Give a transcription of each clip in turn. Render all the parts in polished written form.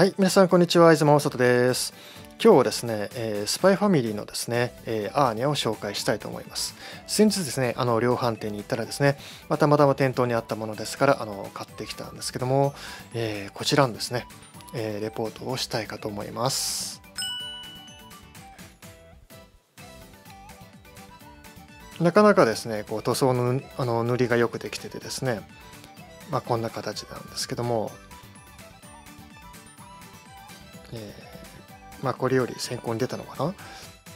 はい、皆さんこんにちは、出雲外です。今日はですね、スパイファミリーのですね、アーニャを紹介したいと思います。先日ですね、量販店に行ったらですね、たまたま店頭にあったものですから、買ってきたんですけども、こちらのですね、レポートをしたいかと思います。なかなかですね、こう塗装の、塗りがよくできててですね、こんな形なんですけども、これより先行に出たのかな。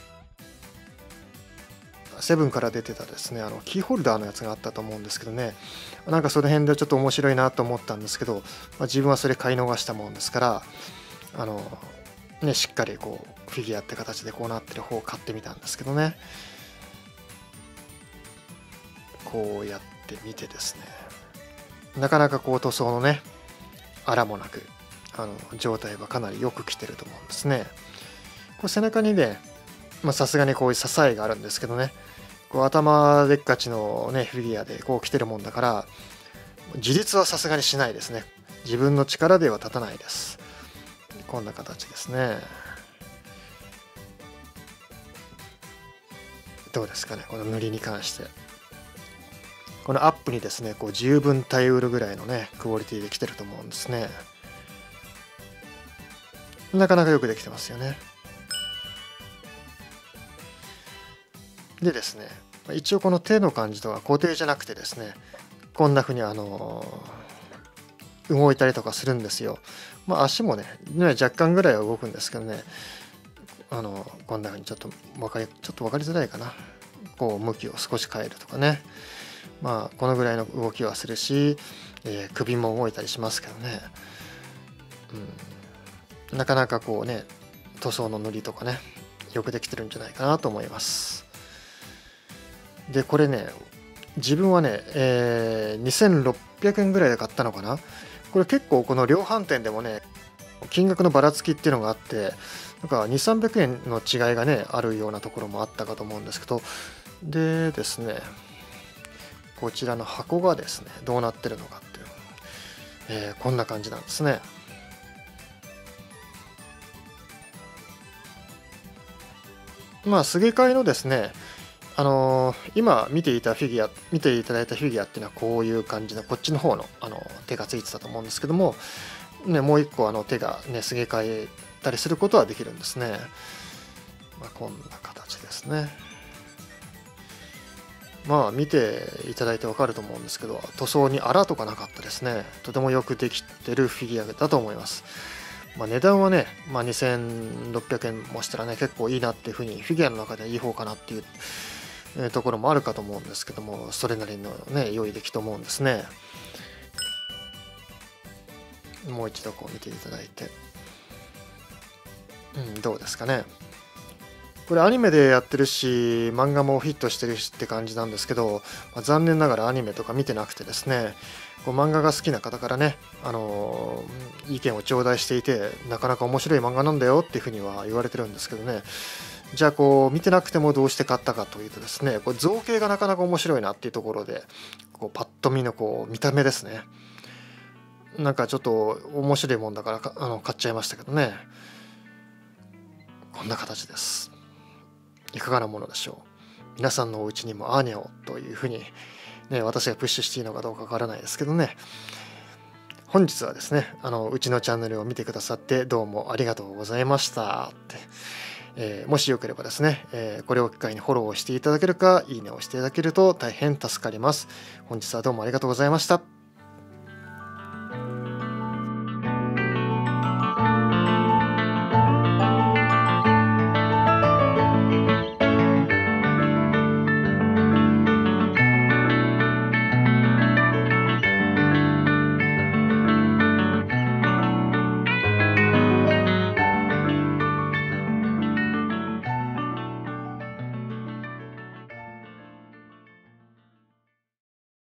セブンから出てたですね、キーホルダーのやつがあったと思うんですけどね、なんかその辺でちょっと面白いなと思ったんですけど、自分はそれ買い逃したもんですから、しっかりこうフィギュアって形でこうなってる方を買ってみたんですけどね、こうやってみてですね、なかなかこう塗装のね、あらもなく、状態はかなりよく来てると思うんですね。こう背中にね、さすがにこういう支えがあるんですけどね、こう頭でっかちのね、フィギュアでこう来てるもんだから、自立はさすがにしないですね。自分の力では立たないです。こんな形ですね。どうですかね、この塗りに関して。このアップにですね、こう十分耐えうるぐらいのね、クオリティで来てると思うんですね。なかなかよくできてますよね。でですね、一応この手の感じとか固定じゃなくてですね、こんな風に動いたりとかするんですよ。足もね、若干ぐらいは動くんですけどね、こんな風にちょっと分かりづらいかな。こう向きを少し変えるとかね。このぐらいの動きはするし、首も動いたりしますけどね。なかなかこうね、塗装の塗りとかね、よくできてるんじゃないかなと思います。で、これね、自分はね、2600円ぐらいで買ったのかな。これ結構この量販店でもね、金額のばらつきっていうのがあって、なんか2、300円の違いがね、あるようなところもあったかと思うんですけど、でですね、こちらの箱がですね、どうなってるのかっていう、こんな感じなんですね。すげ替えのですね、今見ていただいたフィギュアっていうのはこういう感じの、こっちの方の、手がついてたと思うんですけども、ね、もう一個手がね、すげ替えたりすることはできるんですね。こんな形ですね。見ていただいてわかると思うんですけど、塗装にあらとかなかったですね。とてもよくできてるフィギュアだと思います。値段はね、2600円もしたらね、結構いいなっていうふうに、フィギュアの中ではいい方かなっていうところもあるかと思うんですけども、それなりのね、良い出来と思うんですね。もう一度こう見ていただいて、どうですかね。これアニメでやってるし、漫画もヒットしてるしって感じなんですけど、残念ながらアニメとか見てなくてですね、こう漫画が好きな方からね、意見を頂戴していて、なかなか面白い漫画なんだよっていうふうには言われてるんですけどね、じゃあこう見てなくてもどうして買ったかというとですね、これ造形がなかなか面白いなっていうところで、こうパッと見のこう見た目ですね。なんかちょっと面白いもんだから買っちゃいましたけどね。こんな形です。いかがなものでしょう。皆さんのお家にもアーニャをというふうに、ね、私がプッシュしていいのかどうかわからないですけどね。本日はですね、うちのチャンネルを見てくださってどうもありがとうございましたって。もしよければですね、これを機会にフォローをしていただけるか、いいねをしていただけると大変助かります。本日はどうもありがとうございました。